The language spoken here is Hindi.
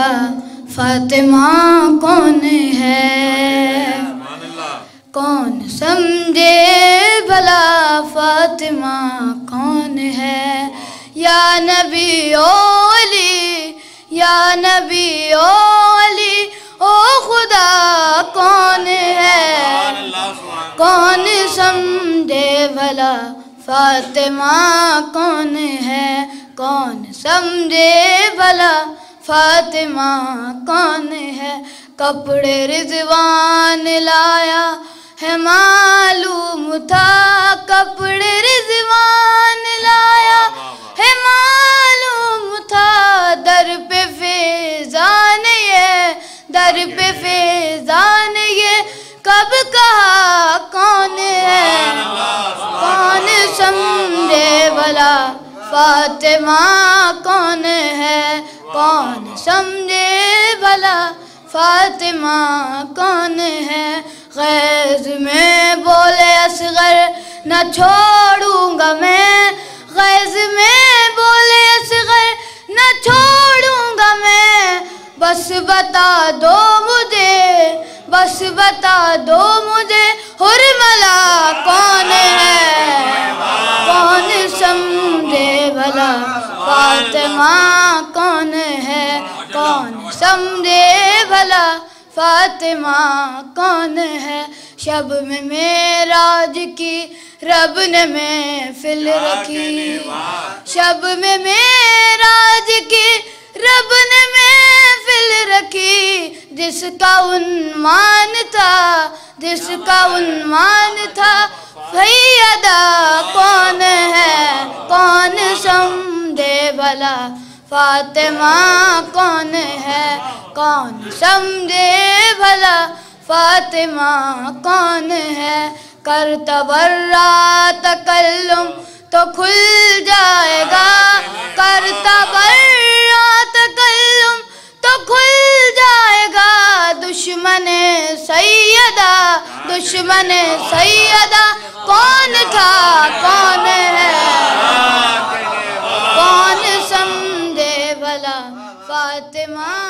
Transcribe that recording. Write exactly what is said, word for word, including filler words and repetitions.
भला फातिमा कौन है, कौन समझे भला फातिमा कौन है। या नबी ओली या नबी ओली ओ खुदा कौन है, कौन समझे भला फातिमा कौन है, कौन समझे भला फातिमा कौन है। कपड़े रिजवान लाया है मालूम था, कपड़े रिजवान लाया है मालूम था। दर पे फैजान ये दर पे फैजान ये कब कहा कौन है, कौन समझे भला फातिमा कौन है, कौन समझे भला फातिमा कौन है। गैज़ में बोले असगर न छोड़ूंगा मैं, गैज़ में बोले असगर न छोड़ूंगा मैं। बस बता दो मुझे बस बता दो मुझे हुर्मला कौन है, कौन समझे भला फातिमा कौन है, कौन समझे भला फातिमा कौन है। शब में मेराज की रब ने महफिल रखी, शब में मेराज की रब ने महफिल रखी। जिसका उन्मान था जिसका उन्मान था सैयदा कौन है, कौन समझे भला फातिमा कौन है, कौन समझे भला फातिमा कौन है। कर तबर्रा तकल्लुम तो खुल जाएगा, कर तबर्रा तकल्लुम तो खुल जाएगा। दुश्मने सैयदा दुश्मने सैयदा कौन था कौन है, कौन समझे भला फातिमा